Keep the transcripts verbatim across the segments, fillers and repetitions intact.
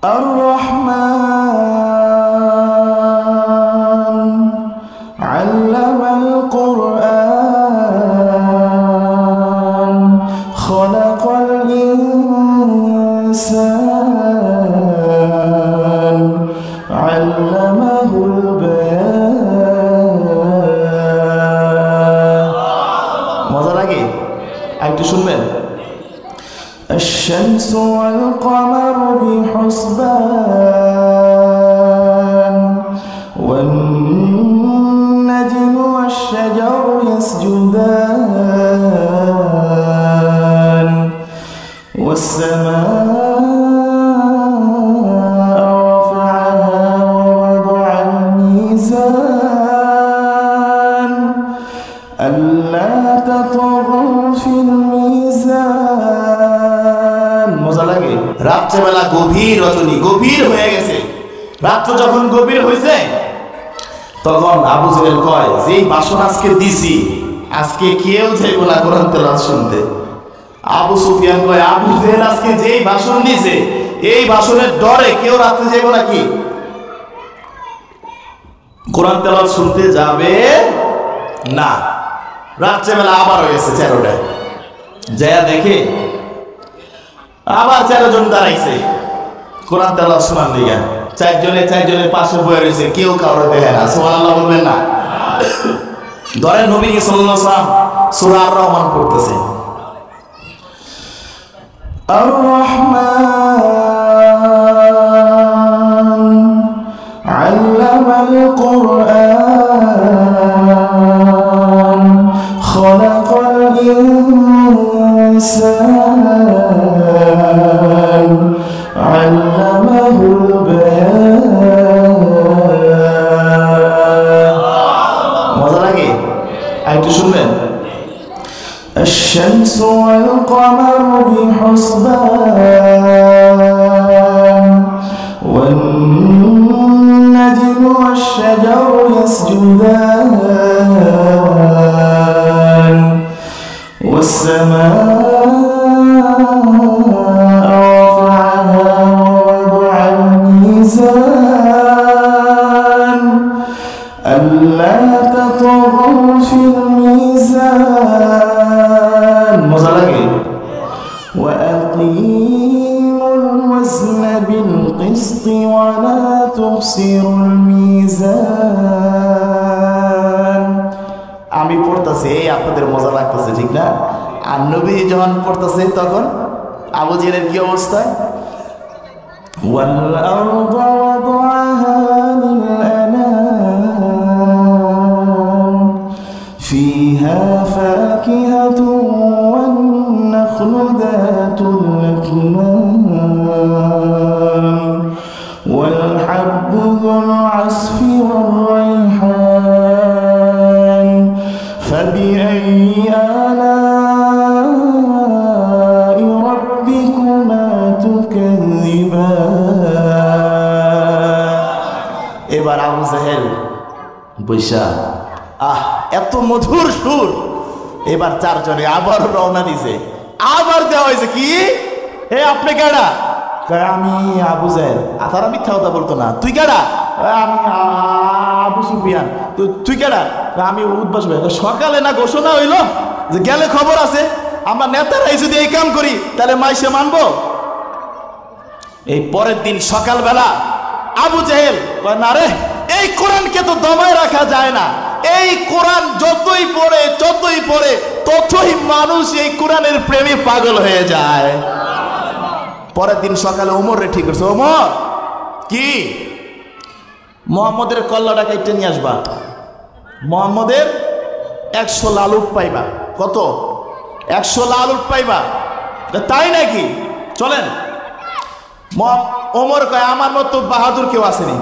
الرحمن علم القرآن خلق الإنسان علمه البيان মজা লাগে একটু শুনবেন الشمس والقمر بحسبان والنجم والشجر يسجدان والسماء رفعها ووضع الميزان ألا تطغوا في الميزان মজা লাগে রাত্রেবেলা গভীর রজনী গভীর হয়ে গেছে রাত্র যখন গভীর হয়েছে তখন আবু জেহেল কয় যে বাসন আজকে দিছি আজকে কেউ যাইব না কোরআন তেলাওয়াত শুনতে আবু সুফিয়ান কয় আবু জেহেল আজকে যেই ভাষণ দিছে এই ভাষণের ডরে কেউ রাতে যাইব নাকি কোরআন তেলাওয়াত শুনতে যাবে না রাত্রেবেলা আবার হয়েছে চারোটায় যায়া দেখে আবার চারজন দাঁড়াইছে কোরআন তেলাওয়াত শোনার লিগা চারজনে চারজনের পাশে বসে রয়েছে কেউ কাউরে দেখে না সুবহানাল্লাহ বলবেন না ধরেন নবী সাল্লাল্লাহু আলাইহি ওয়াসাল্লাম সূরা আর-রহমান পড়তেছে আর-রহমান আল্লামাল কুরআন খালাকাল ইনসান আল্লামাহুল বায়ান মজা লাগে একটু শুনবেন الشمس والقمر بحسبان والنجم والشجر يسجدان والسماء رفعها ووضع الميزان ألا تطغوا في الميزان মজা লাগে وأقيموا الوزن بالقسط ولا تخسروا الميزان আমি পড়তেছি এই আপনাদের মজা লাগতেছে ঠিক না আর নবী যখন পড়তেছে তখন আবু জেহেলের কি অবস্থা والأرض وضعها للأنام فيها فاكهة والنخل ذات الأكمام والحب ذو العصف والريحان فبأي آلاء ربكما تكذبان এবার আবু জেহেল বৈশা আহ এত মধুর সুর এবার চারজনে আবার রওনা দিছে আবার দেওয়া হয়েছে কি হে আপনি কেডা আমি আবু জেহেল তারা মিথ্যা কথা বলতো না তুই কেডা আমি আবু সুফিয়ান তুই কেডা আমি উদ্বাস ভাই সকালে না ঘোষণা হইল যে গেলে খবর আছে আমরা নেতারাই যদি এই কাম করি তাহলে মাইসে মানবো এই পরের দিন সকালবেলা আবু জেহেল না রে এই কোরআনকে তো দমায় রাখা যায় না এই কোরআন যতই পড়ে যতই পড়ে ততই মানুষ এই কোরআনের প্রেমে পাগল হয়ে যায় পরের দিন সকালে ওমর রে ঠিক করছে ওমর কি মোহাম্মদের কল্লাটা কেটে নিয়ে আসবা মোহাম্মদের একশো লাল উট পাইবা কত একশো লাল উট পাইবা তাই নাকি চলেন ওমর কয় আমার মতো বাহাদুর কেউ আসেনি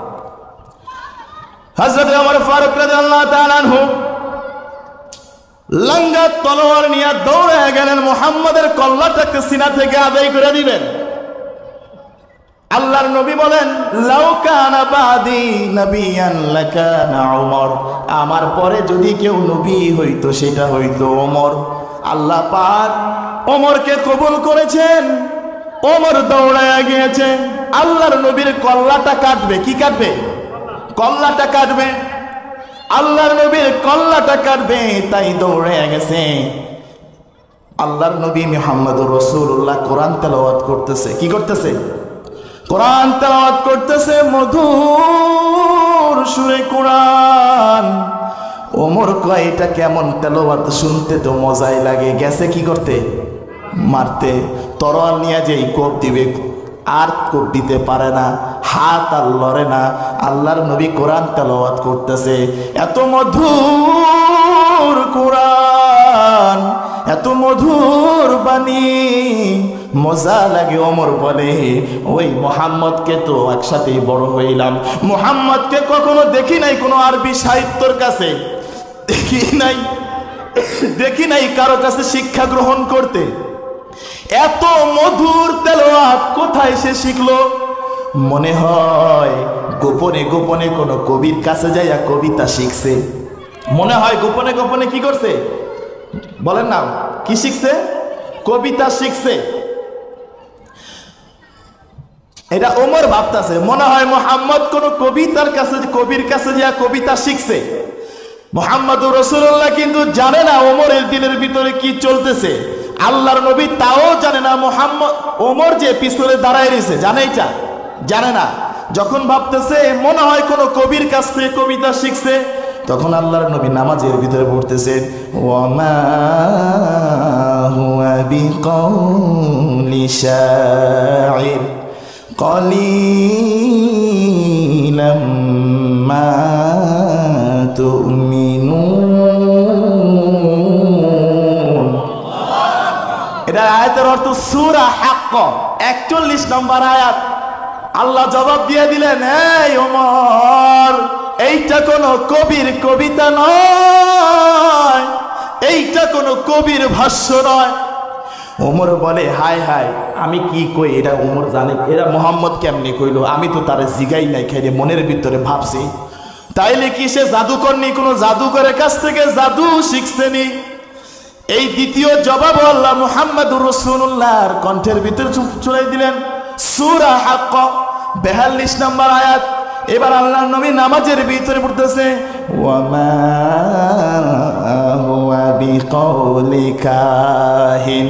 হযরত ওমর ফারুক রাদিয়াল্লাহু তাআলা আনহু লঙ্গা তলোয়ার নিয়ে দৌড়ে গেলেন মুহাম্মাদের কল্লাটাকে সিনা থেকে আদায় করে দিবেন আল্লাহর নবী বলেন লাউ কানা বাদি নবিয়ান লাকানা ওমর আমার পরে যদি কেউ নবী হইতো সেটা হইতো ওমর আল্লাহ পাক ওমরকে কবুল করেছেন ওমর দৌড়ায় গিয়েছে আল্লাহর নবীর কল্লাটা কাটবে। কি কাটবে? কল্লাটা কাটবে। আল্লাহর নবীর কল্লাটা কাটবে, তাই দৌড়ে গেছে। আল্লাহর নবী মুহাম্মদুর রাসূলুল্লাহ কোরআন তেলাওয়াত করতেছে। কি করতেছে? কোরআন তেলাওয়াত করতেছে, মধুর সুরে কোরআন। ওমর কয় এটা কেমন তেলাওয়াত, শুনতে তো মজাই লাগে। গেছে কি করতে? মারতে। তরোয়াল নিয়ে যেই কোপ দিবে, আর কোপ দিতে পারে না, হাত আর লড়ে না। আল্লাহর নবী কোরআন তেলাওয়াত করতেছে, এত মধুর কোরআন, এত মধুর বাণী, মজা লাগে। ওমর বলে, ওই মুহাম্মদকে তো একসাথেই বড় হইলাম, মুহাম্মদকে কখনো দেখি নাই কোনো আরবি সাহিত্যর কাছে, দেখি নাই দেখি নাই কারো কাছে শিক্ষা গ্রহণ করতে। এত মধুর তেলাওয়াত কোথায় সে শিখলো? মনে হয় গোপনে গোপনে কোনো কবির কাছে যাইয়া কবিতা শিখছে। মনে হয় গোপনে গোপনে কি করছে? বলেন না, কি শিখছে? কবিতা শিখছে। এটা ওমর ভাবতেছে, মনে হয় মুহাম্মদ কোন কবিতার কাছে, কবির কাছে যা কবিতা শিখছে। মুহাম্মদুর রাসূলুল্লাহ কিন্তু জানে না ওমরের দিলের ভিতরে কি চলতেছে। আল্লাহর নবী তাও জানে না মুহাম্মদ, ওমর যে পিছনে দাঁড়ায় রয়েছে জানে এটা? জানে না। যখন ভাবতেছে মনে হয় কোন কবির কাছ থেকে কবিতা শিখছে, তখন আল্লাহর নবী নামাজের ভিতরে পড়তেছেন, ওয়ামা হুয়া বিকাউলি শাইর কলিলাম মা তুমিনুন। এটা আয়াতের অর্থ সূরা হাক্ক একচল্লিশ নম্বর আয়াত। আল্লাহ জবাব দিয়ে দিলেন, এই ওমর, এইটা কোন কবির কবিতা নয়, এইটা কোন কবির ভাষ্য নয়। ওমর বলে, হায় হায়, আমি কি কই? এটা ওমর জানে, এরা মুহাম্মদ কেমনে কইলো? আমি তো তার জিগাই নাই, খাইলে মনের ভিতরে ভাবছি। তাইলে কি সে জাদুকর নি? কোন জাদুকরের কাছ থেকে জাদু শিখছেনি? এই দ্বিতীয় জবাব আল্লাহ মুহাম্মদুর রাসূলুল্লাহর কণ্ঠের ভিতরে চুলাই দিলেন। সূরা হাক্ক বিয়াল্লিশ নম্বর আয়াত। এবার আল্লাহর নবী নামাজের ভিতরে পড়তেছে, ওয়ামা হুয়া বিকাউলি কাহিন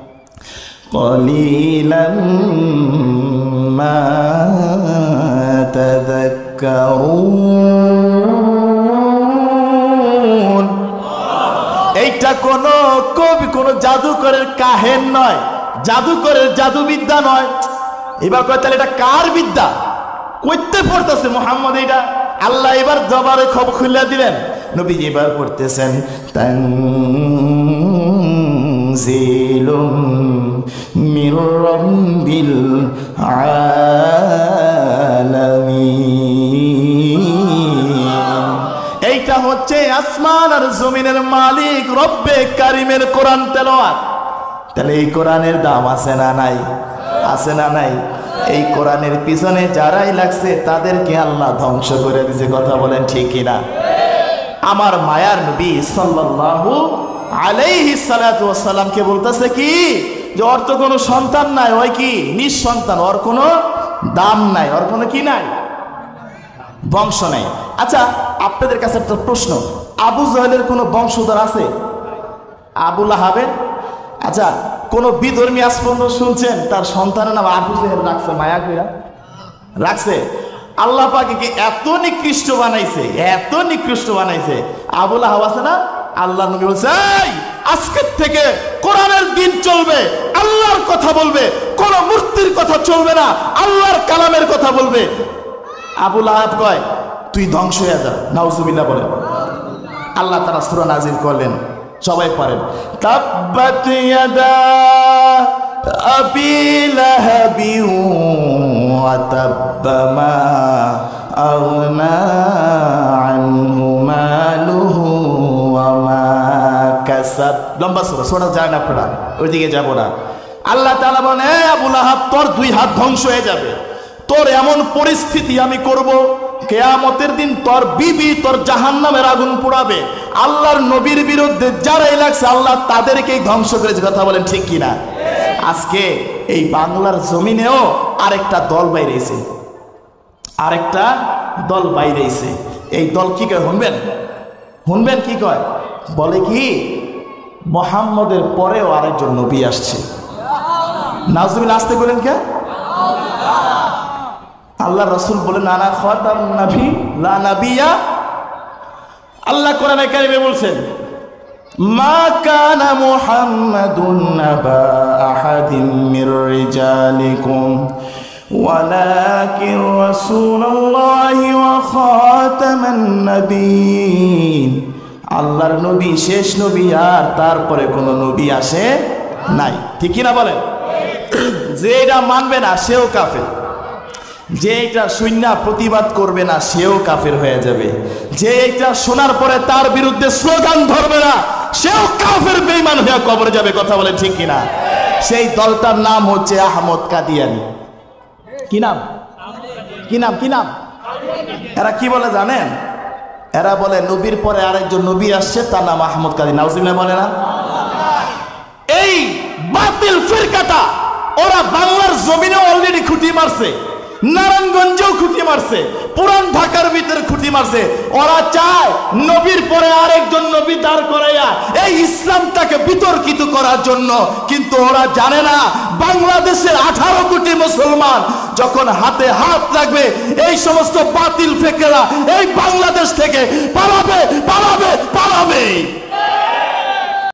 কলিলাম মা তাযাক্কারুন। এইটা কোন কবি, কোন জাদুকরের কাহিন নয়, জাদুকরের জাদুবিদ্যা নয়। এবার কয়, তাহলে এটা কার বিদ্যা? কইতে পড়তেছে মুহাম্মদ এটা? আল্লাহ এবার জবারে খবর খুলে দিলেন। নবী এবার পড়তেছেন, তানজিলুম মির রাব্বিল আলামিন। এইটা হচ্ছে আসমান আর জমিনের মালিক রব্বে কারিমের কোরআন তেলাওয়াত। তাহলে এই কোরআনের দাম আছে না নাই? আছে না নাই? এই কোরআনের পিছনে যারাই লাগছে তাদেরকে আল্লাহ ধ্বংস করে দিয়েছে। কথা বলেন ঠিক কিনা? আমার মায়ার নবী সাল্লাল্লাহু আলাইহি সাল্লাতু ওয়াস সালামকে বলতেছে কি, যে ওর তো কোনো সন্তান নাই, ওই কি নিঃসন্তান, ওর কোনো দাম নাই, ওর কোনো কি নাই, বংশ নাই। আচ্ছা, আপনাদের কাছে একটা প্রশ্ন, আবু জাহেলের কোনো বংশধর আছে? আবু লাহাবের? আচ্ছা, কোন বিধর্মী আজ পর্যন্ত শুনছেন তার সন্তানের নাম আবু জাহেল রাখছে? মায়া কইরা রাখছে? আল্লাহ পাকে এত নিকৃষ্ট বানাইছে, এত নিকৃষ্ট বানাইছে। আবু লাহাব আছে না? আল্লাহ নবী বলছে, আজকের থেকে কোরআনের দিন চলবে, আল্লাহর কথা বলবে, কোন মূর্তির কথা চলবে না, আল্লাহর কালামের কথা বলবে। আবু লাহাব কয়, তুই ধ্বংস হয়ে যা। নাউজুবিল্লাহ বলেন। আল্লাহ তাআলা সূরা নাজিল করলেন, সবাই পারেন, তাব্বাত ইয়াদা আবি লাহাবি ওয়া তাব্বা মা আগনা আনহু মালুহু ওয়া মা কাসাব। লম্বা সূরা, সূরা যায় না পড়া, ওইদিকে যাব না। আল্লাহ তাআলা বলেন, হে আবু লাহাব, তোর দুই হাত ধ্বংস হয়ে যাবে, তোর এমন পরিস্থিতি আমি করব, কিয়ামতের দিন তোর বিবি তোর জাহান্নামের আগুন পোড়াবে। আল্লাহর নবীর বিরুদ্ধে যারাই লাগছে আল্লাহ তাদেরকেই ধ্বংস করেছে। কথা বলেন ঠিক কিনা? আজকে এই বাংলার জমিনেও আরেকটা দল বাইরেছে, আরেকটা দল বাইরেছে। এই দল কি কয় শুনবেন? শুনবেন কি কয়? বলে কি মুহাম্মদের পরেও আরেকজন নবী আসছে। নাউজুবিল্লাহ, আসতে করেন কে? আল্লাহ রাসূল বলেন আনা খাতামুন নবী লা নাবিয়া। আল্লাহ কোরআনে কারিমে বলছেন মা কানা মুহাম্মাদুন নাবা আহাদিম মির রিজালিকুম ওয়ালাকিন রাসূলুল্লাহি ওয়া খাতামান নবিয়্যিন। আল্লাহর নবী শেষ নবী, আর তারপরে কোন নবী আসে নাই। ঠিক কি না বলেন? যে এটা মানবে না সেও কাফের, যে এটা শূন্য প্রতিবাদ করবে না সেও কাফের হয়ে যাবে, যে এটা শোনার পরে তার বিরুদ্ধে স্লোগান ধরবে না সেও কাফের বেঈমান হয়ে কবরে যাবে। কথা বলে ঠিক কিনা? সেই দলটার নাম হচ্ছে আহমদ কাদিয়ানী। কি নাম? কি নাম? কি নাম? এরা কি বলে জানেন? এরা বলে নবীর পরে আরেকজন নবী আসছে, তার নাম আহমদ কাদিয়ানী। নাউজুবিল্লাহ বলে না? এই বাতিল ফিরকাটা ওরা বাংলার জমিনে অলরেডি খুঁটি মারছে, নারায়ণগঞ্জেও খুঁটি মারছে, পুরান ঢাকার ভিতরে খুঁটি মারছে। ওরা চায় নবীর পরে আরেকজন নবী দাঁড় করাইয়া এই ইসলামটাকে বিতর্কিত করার জন্য। কিন্তু ওরা জানে না বাংলাদেশের আঠারো কোটি মুসলমান যখন হাতে হাত রাখবে এই সমস্ত বাতিল ফেকেরা এই বাংলাদেশ থেকে পালাবে, পালাবে, পালাবে।